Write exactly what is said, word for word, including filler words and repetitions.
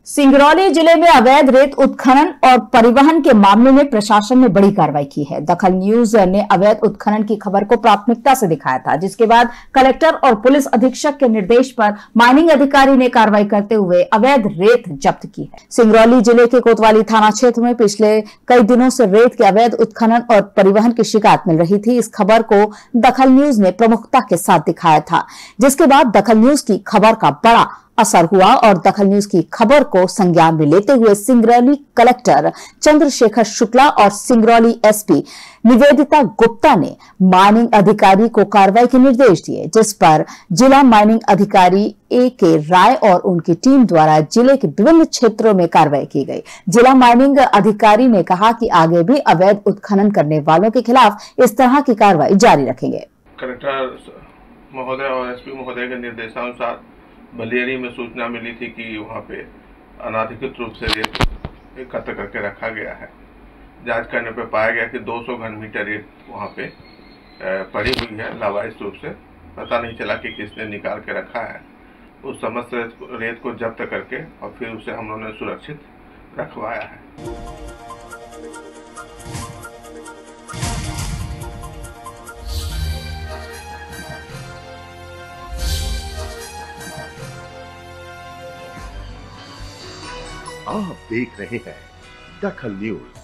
सिंगरौली जिले में अवैध रेत उत्खनन और परिवहन के मामले में प्रशासन ने बड़ी कार्रवाई की है। दखल न्यूज ने अवैध उत्खनन की खबर को प्राथमिकता से दिखाया था, जिसके बाद कलेक्टर और पुलिस अधीक्षक के निर्देश पर माइनिंग अधिकारी ने कार्रवाई करते हुए अवैध रेत जब्त की है। सिंगरौली जिले के कोतवाली थाना क्षेत्र में पिछले कई दिनों से रेत के अवैध उत्खनन और परिवहन की शिकायत मिल रही थी। इस खबर को दखल न्यूज ने प्रमुखता के साथ दिखाया था, जिसके बाद दखल न्यूज की खबर का बड़ा असर हुआ और दखल न्यूज की खबर को संज्ञान में लेते हुए सिंगरौली कलेक्टर चंद्रशेखर शुक्ला और सिंगरौली एसपी निवेदिता गुप्ता ने माइनिंग अधिकारी को कार्रवाई के निर्देश दिए, जिस पर जिला माइनिंग अधिकारी ए के राय और उनकी टीम द्वारा जिले के विभिन्न क्षेत्रों में कार्रवाई की गई। जिला माइनिंग अधिकारी ने कहा कि आगे भी अवैध उत्खनन करने वालों के खिलाफ इस तरह की कार्रवाई जारी रखेंगे। कलेक्टर महोदय और एसपी महोदय के निर्देशानुसार बलियरी में सूचना मिली थी कि वहाँ पे अनाधिकृत रूप से रेत एकत्र करके रखा गया है। जांच करने पे पाया गया कि दो सौ घन मीटर रेत वहाँ पे पड़ी हुई है लावारिस रूप से। पता नहीं चला कि किसने निकाल के रखा है। उस समस्त रेत को जब्त करके और फिर उसे हम लोगों ने सुरक्षित रखवाया है। आप देख रहे हैं दखल न्यूज।